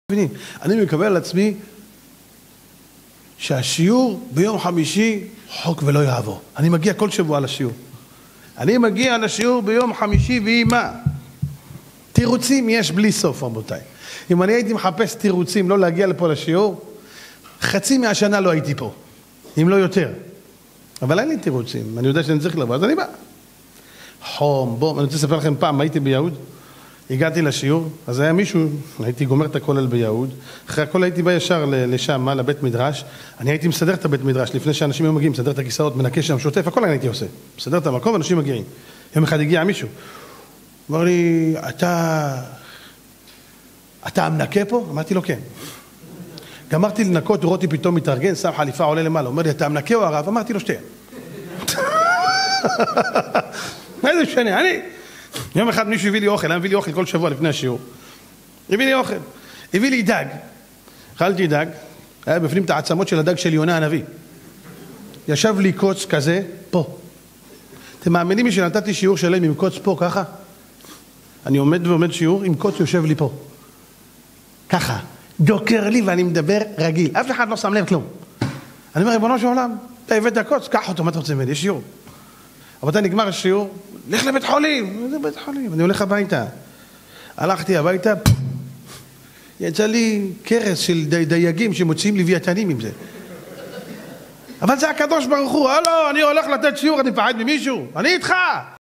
אני מקבל על עצמי שהשיעור ביום חמישי חוק ולא יעבור. אני מגיע כל שבוע לשיעור. אני מגיע לשיעור ביום חמישי ויהי מה? תירוצים יש בלי סוף, רבותיי. אם אני הייתי מחפש תירוצים לא להגיע לפה לשיעור, חצי מהשנה לא הייתי פה, אם לא יותר. אבל אין לי תירוצים, אני יודע שאני צריך לבוא, אז אני בא. חום, בום, אני רוצה לספר לכם פעם, הייתי ביהוד, הגעתי לשיעור, אז היה מישהו, הייתי גומר את הכולל ביהוד, אחרי הכל הייתי בא ישר לשם, לבית מדרש, אני הייתי מסדר את הבית מדרש, לפני שאנשים היו מגיעים, מסדר את הכיסאות, מנקה שם, שוטף, הכל אני הייתי עושה. מסדר את המקום, אנשים מגיעים. יום אחד הגיע מישהו, אמר לי, אתה מנקה פה? אמרתי לו, כן. גמרתי לנקות, רותי פתאום מתארגן, שם חליפה, עולה למעלה, אומר לי, אתה מנקה או הרב? אמרתי לו, שתיהן. מה זה משנה? יום אחד מישהו הביא לי אוכל, הביא לי אוכל כל שבוע לפני השיעור. הביא לי אוכל. הביא לי דג. אכלתי דג, היה בפנים את העצמות של הדג של יונה הנביא. ישב לי קוץ כזה, פה. אתם מאמינים לי שנתתי שיעור שלם עם קוץ פה ככה? אני עומד שיעור עם קוץ יושב לי פה. ככה. דוקר לי ואני מדבר רגיל. אף אחד לא שם לב כלום. אני אומר, ריבונו של עולם, אתה הבאת קוץ, קח אותו, מה אתה רוצה ממני? יש שיעור. אבל אתה נגמר השיעור, לך לבית חולים. איזה בית חולים? אני הולך הביתה. הלכתי הביתה, יצא לי קרס של דייגים שמוציאים לוויתנים עם זה. אבל זה הקדוש ברוך הוא, הלו, אני הולך לתת שיעור, אני מפחד ממישהו, אני איתך.